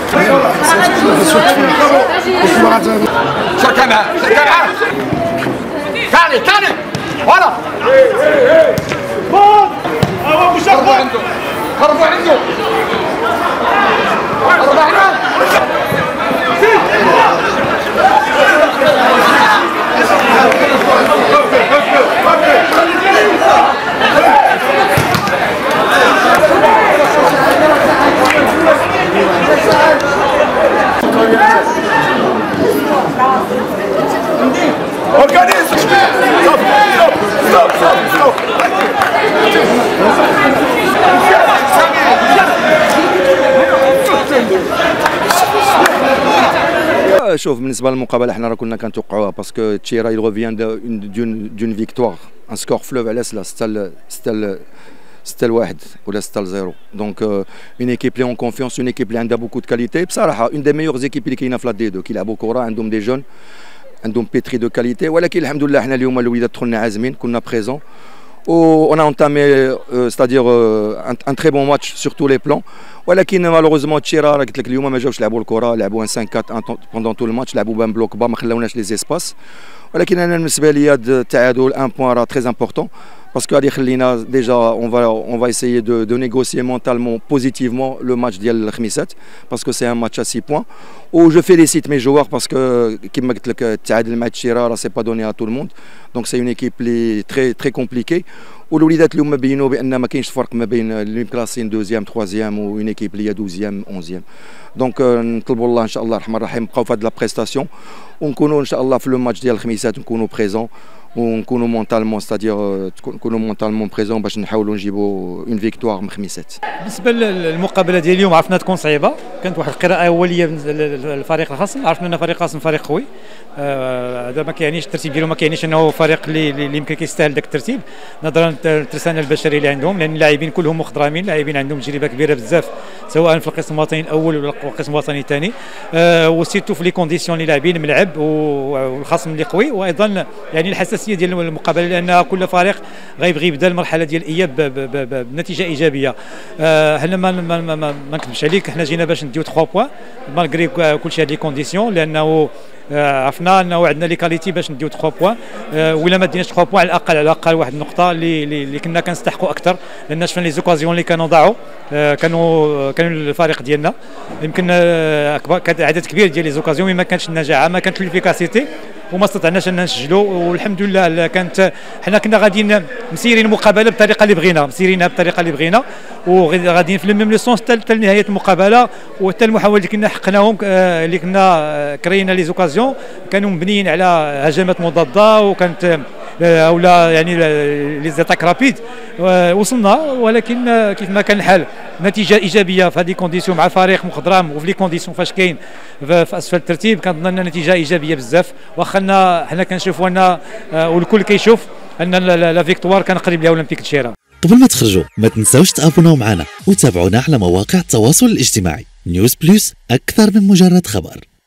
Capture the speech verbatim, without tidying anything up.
شركة معاه شركة معاه كاني كاني ورا هربوا عنده هربوا عنده هربوا عنده Organize! Stop! Stop! Stop! Stop! شوف بالنسبه للمقابله حنا راه كنا كنتوقعوها باسكو تشيرا يل ريفيان دون دون فيكتوار ان سكور فلوف على سلا ستة ستة ستة لواحد ولا ستة لزيرو دونك اون ايكيب لي اون كونفيونس اون ايكيب اللي عندها بوكو دو كاليتي بصراحه اون دي ميور ايكيب اللي كاينه في لا دي دو كيلعبوا كره عندهم دي جون عندهم بيتري دو كاليتي ولكن الحمد لله حنا اليوم الوليدات دخلنا عازمين كنا بريزون و on a entamé euh, c'est-à-dire euh, un, un très bon match sur tous les plans ولكن مالوغوزمون تشيرا راه قلت لك اليوم ما جاوش لعبوا الكره لعبوا ان خمسة أربعة بوندون تو الماتش لعبوا بان بلوك با ما خلاوناش لي زيسباس ولكن انا بالنسبه لي هذا التعادل ان بوان راه تري امبورطون باسكو غادي يخلينا ديجا اون فا اون فا ايسيي دو دو نيغوسيي مونتالمون بوزيتيفمون لو ماتش ديال الخميسات باسكو سي ان ماتش ا ستة بوان و جو فيليسيت مي جوار باسكو كيما قلت لك التعادل مع تشيرا راه سي با دوني ا تو الموند دونك سي اون ايكيب لي تري تري كومبليكي والوليدات اليوم بينوا بان ما كاينش فرق ما بين اللي كلاسين دوزيام تخوازيام و اون ايكيب اللي هي دوزيام اونزيام دونك نطلبوا الله ان شاء الله الرحمن الرحيم نبقاو في هاد لا بريستاسيون ونكونوا ان شاء الله في لو ماتش ديال الخميسات نكونوا بريزون ونكونوا مونتالمون ستادير نكونوا مونتالمون بريزون باش نحاولوا نجيبوا اون فيكتوار من خميسات. بالنسبه للمقابله ديال اليوم عرفنا تكون صعيبه كانت واحد القراءه اوليه للفريق الخصم عرفنا ان فريق الخصم فريق قوي هذا ما كيعنيش الترتيب ديالو ما كيعنيش انه فريق اللي اللي يمكن كيستاهل ذاك الترتيب نظرا للترسانه البشري اللي عندهم لان اللاعبين كلهم مخضرمين لاعبين عندهم تجربه كبيره بزاف سواء في القسم الوطني الاول ولا القسم الوطني الثاني أه وسيرتو في لي كونديسيون اللي لاعبين الملعب والخصم اللي قوي وايضا يعني الحساسيه ديال المقابله لان كل فريق غيبغي يبدا المرحله ديال الاياب بنتيجه ايجابيه أه حنا ما ما, ما, ما, ما نكذبش عليك حنا جينا باش نديو ثلاثة بوان مالغري كلشي هاد لي كونديسيون لانه عرفنا انه عندنا لي كاليتي باش نديو ثلاثة بوان أه ولا ما ديناش ثلاثة بوان على الاقل على الاقل واحد النقطه اللي اللي كنا كنستحقوا اكثر لان شفنا لي زوكازيون اللي كانوا ضاعوا أه كانوا كانوا الفريق ديالنا يمكن اكبر كان عدد كبير ديال لي زوكازيون ما كانتش النجاعه ما كانتش الافيكاسيتي وما استطعناش ان نسجلوا والحمد لله كانت حنا كنا غاديين مسيرين المقابله بالطريقه اللي بغينا مسيرينها بالطريقه اللي بغينا وغاديين في الميم لو سونس حتى لنهايه المقابله وحتى المحاولات اللي كنا حقناهم اللي كنا كرينا لي زوكازيون كانوا مبنيين على هجمات مضاده وكانت اولا يعني لي زاتاك رابيد وصلنا ولكن كيف ما كان الحال نتيجه ايجابيه في هذه كونديسيون مع فريق مخضرم وفي لي كونديسيون فاش كاين في اسفل الترتيب كنظن نتيجه ايجابيه بزاف واخا حنا كنشوفوا ان والكل كيشوف ان لا فيكتوار كان قريب لاولمبيك تشيرا. قبل ما تخرجوا ما تنساوش تابوناو معنا وتابعونا على مواقع التواصل الاجتماعي. نيوز بلس اكثر من مجرد خبر.